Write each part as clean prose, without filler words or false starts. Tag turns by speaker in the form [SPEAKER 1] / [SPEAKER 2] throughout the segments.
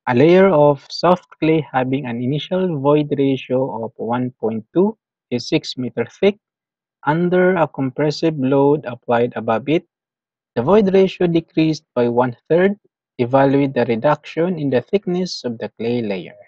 [SPEAKER 1] A layer of soft clay having an initial void ratio of 1.2 is 6 meters thick. Under a compressive load applied above it, the void ratio decreased by 1/3. Evaluate the reduction in the thickness of the clay layer.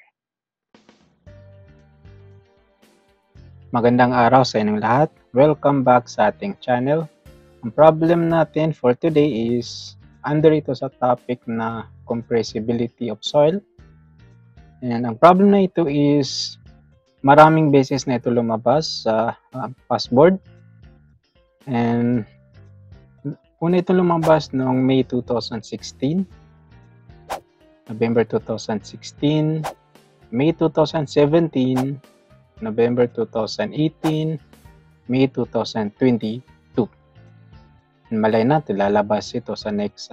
[SPEAKER 1] Magandang araw sa inyong lahat. Welcome back sa ating channel. Ang problem natin for today is under ito sa topic na compressibility of soil. And ang problem na ito is maraming beses na ito lumabas sa passboard. And una ito lumabas noong May 2016, November 2016, May 2017, November 2018, May 2022. Malay natin lalabas ito sa next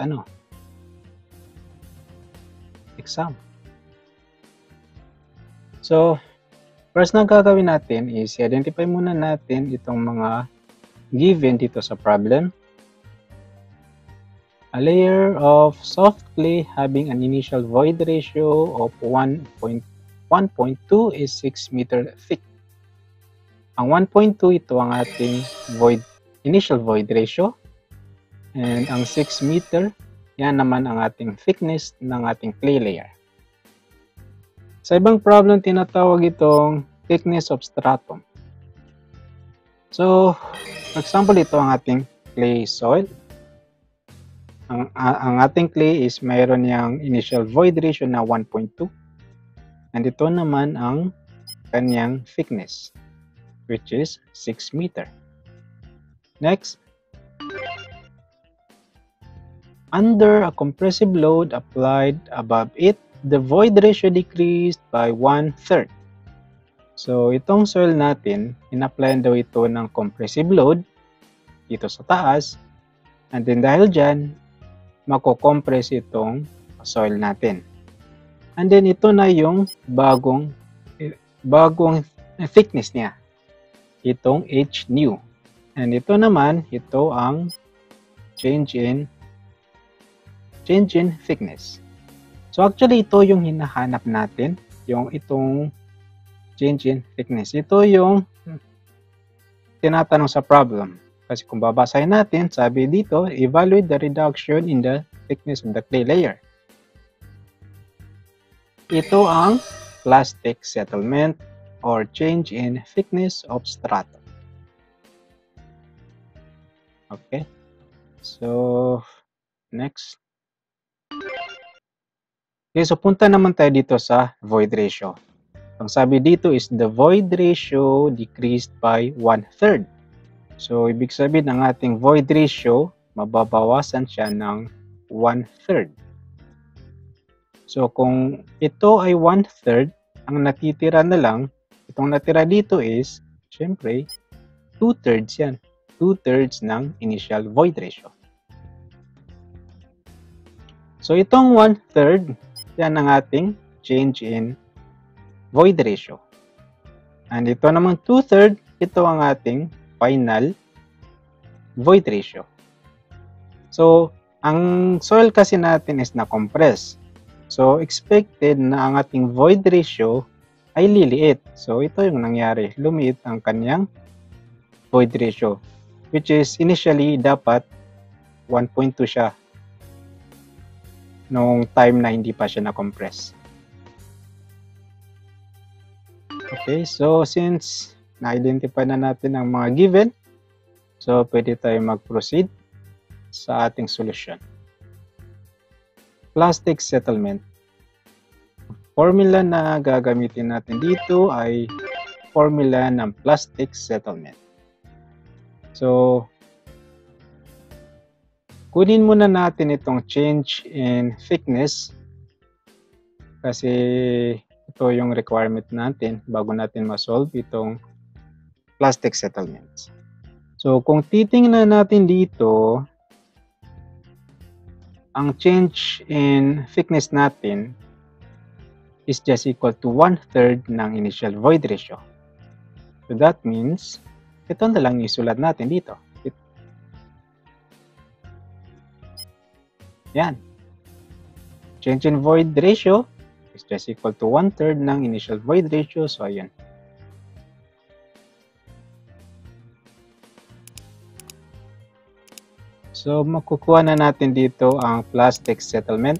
[SPEAKER 1] exam. So, first na gagawin natin is i-identify muna natin itong mga given dito sa problem. A layer of soft clay having an initial void ratio of 1.2 is 6 meter thick. Ang 1.2 ito ang ating initial void ratio. And ang 6 meter, yan naman ang ating thickness ng ating clay layer. Sa ibang problem, tinatawag itong thickness of stratum. So, for example, ito ang ating clay soil. Ang ating clay is mayroon niyang initial void ratio na 1.2. And ito naman ang kanyang thickness, which is 6 meter. Next, under a compressive load applied above it, the void ratio decreased by 1/3. So, itong soil natin, in-applyan daw ito ng compressive load dito sa taas. And then dahil dyan, mako-compress itong soil natin. And then ito na yung bagong thickness niya. Itong H new. And ito naman, ito ang change in thickness. So actually ito yung hinahanap natin, yung itong change in thickness. Ito yung tinatanong sa problem. Kasi kung babasahin natin, sabi dito, evaluate the reduction in the thickness of the clay layer. Ito ang plastic settlement or change in thickness of stratum. Okay. So, next. Okay, so punta naman tayo dito sa void ratio. Ang sabi dito is the void ratio decreased by 1/3. So, ibig sabihin ng ating void ratio, mababawasan siya ng 1/3. So, kung ito ay 1/3, ang natitira na lang, itong natira dito is, syempre, 2/3 yan. 2/3 ng initial void ratio. So, itong 1/3, yan ang ating change in void ratio. And ito namang 2/3, ito ang ating final void ratio. So, ang soil kasi natin is na-compress. So, expected na ang ating void ratio ay liliit. So, ito yung nangyari. Lumiit ang kanyang void ratio, which is initially dapat 1.2 siya noong time na hindi pa siya na-compress. Okay, so since na-identify na natin ang mga given, so pwede tayo mag-proceed sa ating solution. Plastic settlement. Formula na gagamitin natin dito ay formula ng plastic settlement. So, kunin muna natin itong change in thickness kasi ito yung requirement natin bago natin ma-solve itong plastic settlements. So, kung titingnan natin dito, ang change in thickness natin is just equal to 1/3 ng initial void ratio. So, that means, ito na lang isulat natin dito. Yan. Change in void ratio is just equal to 1/3 ng initial void ratio. So, ayan. So, makukuha na natin dito ang plastic settlement.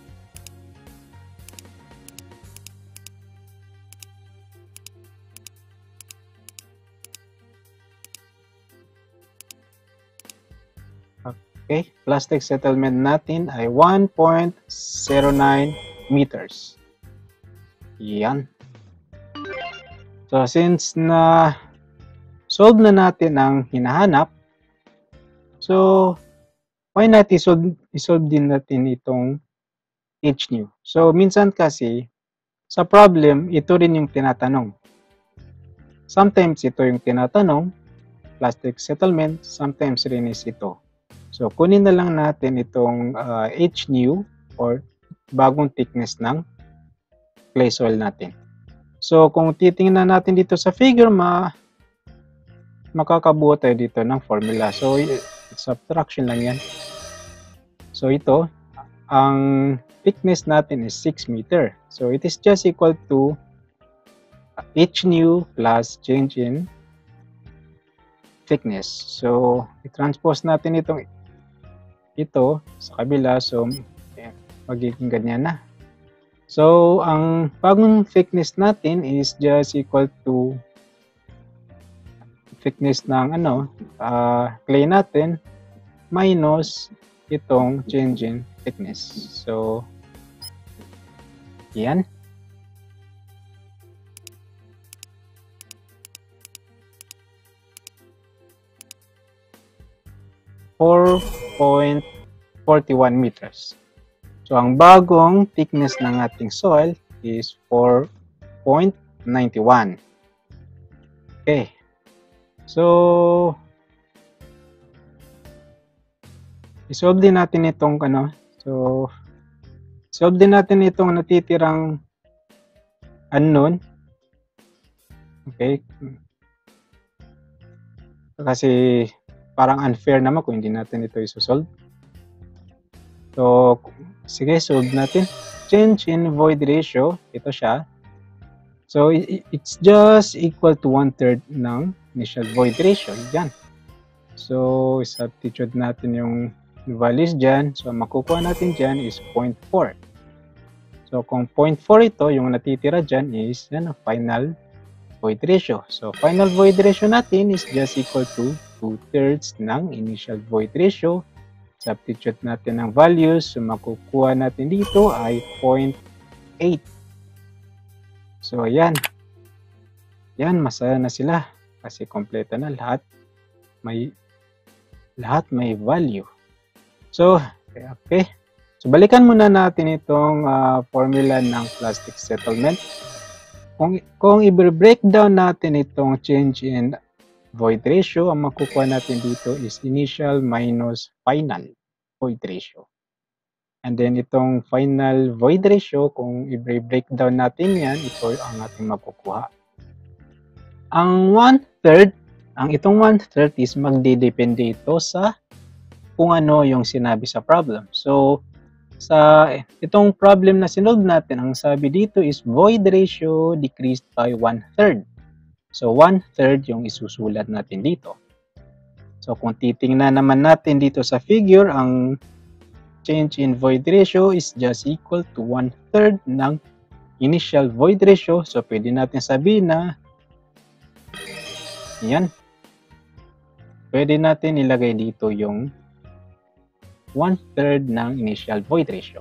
[SPEAKER 1] Okay, plastic settlement natin ay 1.09 meters. Yan. So, since na solve na natin ang hinahanap, so, why not isolve din natin itong h nu? So, minsan kasi, sa problem, ito rin yung tinatanong. Sometimes ito yung tinatanong, plastic settlement, sometimes rin is ito. So, kunin na lang natin itong h nu or bagong thickness ng clay soil natin. So, kung titingnan natin dito sa figure, makakabuo tayo dito ng formula. So, subtraction lang yan. So, ito, ang thickness natin is 6 meter. So, it is just equal to h nu plus change in thickness. So, i-transpose natin ito sa kabila. So, magiging ganyan na. So, ang bagong thickness natin is just equal to thickness ng clay natin minus itong change in thickness. So, yan. .41 meters. So, ang bagong thickness ng ating soil is 4.91. Okay. So, isolve din natin itong solve din natin itong natitirang unknown. Okay. Kasi parang unfair naman kung hindi natin ito isosolve. So, sige, solve natin. Change in void ratio, ito siya. So, it's just equal to 1/3 ng initial void ratio. Yan. So, substitute natin yung values dyan. So, makukuha natin dyan is 0.4. So, kung 0.4 ito, yung natitira dyan is final void ratio. So, final void ratio natin is just equal to 2/3 ng initial void ratio. Substitute natin ng values. So, makukuha natin dito ay 0.8. So, ayan. Yan, masaya na sila. Kasi kompleto na lahat. May value. So, okay. So, balikan muna natin itong formula ng plastic settlement. Kung i-breakdown natin itong change in void ratio, ang makukuha natin dito is initial minus final void ratio. And then itong final void ratio, kung i-breakdown natin yan, ito ang ating makukuha. Ang 1/3, itong 1/3 is magdidepende ito sa kung ano yung sinabi sa problem. So, sa itong problem na sinolve natin, ang sabi dito is void ratio decreased by 1/3. So, 1/3 yung isusulat natin dito. So, kung titingnan naman natin dito sa figure, ang change in void ratio is just equal to 1/3 ng initial void ratio. So, pwede natin sabihin na yan. Pwede natin ilagay dito yung 1/3 ng initial void ratio.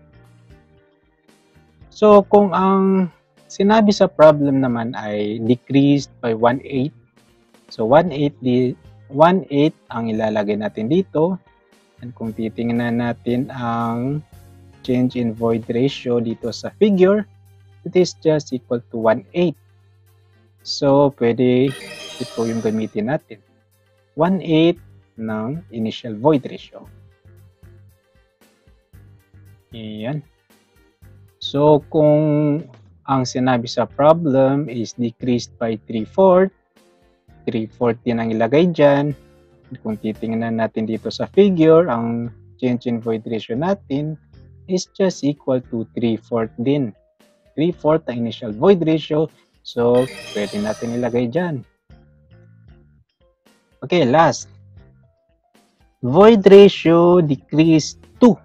[SPEAKER 1] So, kung ang sinabi sa problem naman ay decreased by 1/8, so 1/8 ang ilalagay natin dito. And kung titingnan natin ang change in void ratio dito sa figure, it is just equal to 1/8. So, pwede ito yung gamitin natin. 1/8 ng initial void ratio. Ayan. So, kung ang sinabi sa problem is decreased by 3/4, 3/4 din ang ilagay dyan. Kung titingnan natin dito sa figure, ang change in void ratio natin is just equal to 3/4 din. 3/4 ang initial void ratio. So, pwede natin ilagay dyan. Okay, last. Void ratio decrease to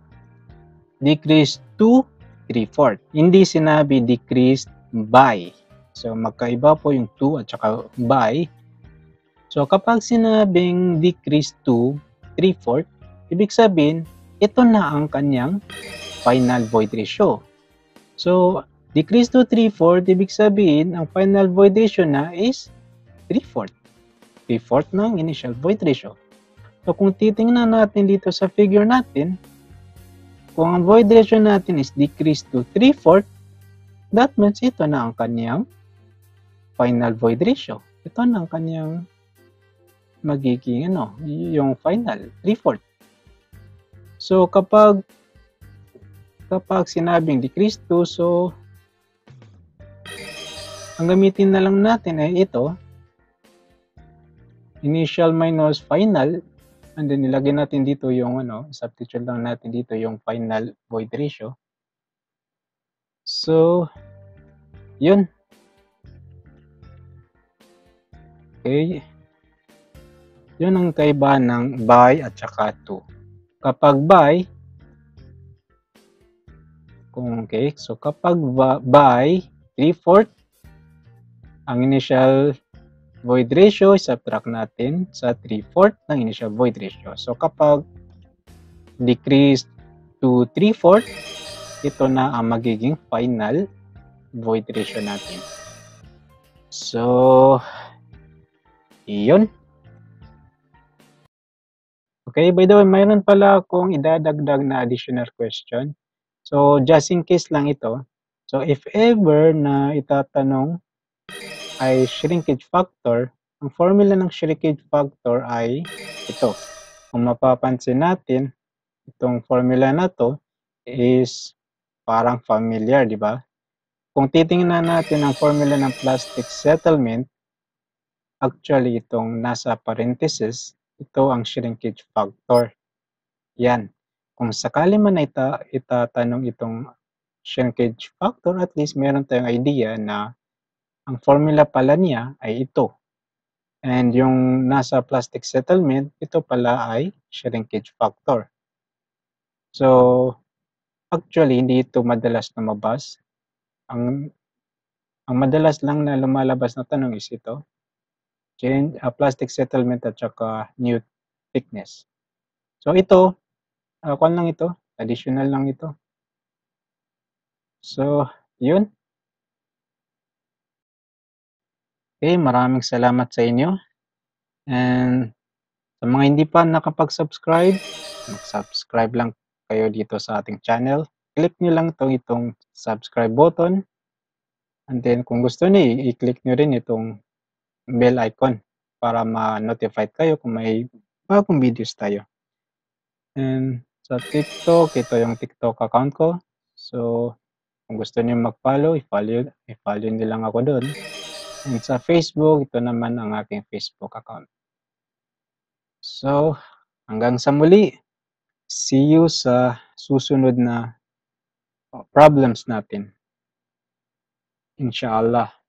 [SPEAKER 1] 3/4. Hindi sinabi decreased by. So, magkaiba po yung to at saka by. So, kapag sinabing decrease to 3/4, ibig sabihin, ito na ang kanyang final void ratio. So, decrease to 3/4, ibig sabihin, ang final void ratio na is 3/4. 3/4 ng initial void ratio. So, kung titingnan natin dito sa figure natin, kung ang void ratio natin is decreased to 3/4, that means ito na ang kanyang final void ratio. Ito na ang kanyang magiging yung final 3/4. So kapag sinabing decrease to, so ang gamitin na lang natin ay ito, initial minus final, and then nilagay natin dito yung substitute lang natin dito yung final void ratio. So yun. Okay. Yun ang kaibahan ng by at saka to. Kapag by, so kapag by 3/4, ang initial void ratio, subtract natin sa 3/4 ng initial void ratio. So kapag decreased to 3/4, ito na ang magiging final void ratio natin. So, iyon. Okay, by the way, mayroon pala akong idadagdag na additional question. So, just in case lang ito. So, if ever na itatanong ay shrinkage factor, ang formula ng shrinkage factor ay ito. Kung mapapansin natin, itong formula na to is parang familiar, di ba? Kung titingnan natin ang formula ng plastic settlement, actually itong nasa parenthesis, ito ang shrinkage factor. Yan. Kung sakali man na itatanong itong shrinkage factor, at least meron tayong idea na ang formula pala niya ay ito. And yung nasa plastic settlement, ito pala ay shrinkage factor. So, actually, hindi ito madalas lumabas. Ang madalas lang na lumalabas na tanong is ito, plastic settlement at saka new thickness. So, ito, kung lang ito, additional lang ito. So, yun. Okay, maraming salamat sa inyo. And sa mga hindi pa nakapag-subscribe, mag-subscribe lang kayo dito sa ating channel. Click nyo lang itong subscribe button. And then kung gusto niyo, i-click nyo rin itong bell icon para ma-notify kayo kung may bagong videos tayo. And sa TikTok, ito yung TikTok account ko. So, kung gusto niyo mag-follow, i-follow nyo lang ako doon. And sa Facebook, ito naman ang aking Facebook account. So, hanggang sa muli. See you sa susunod na problems natin. Inshallah.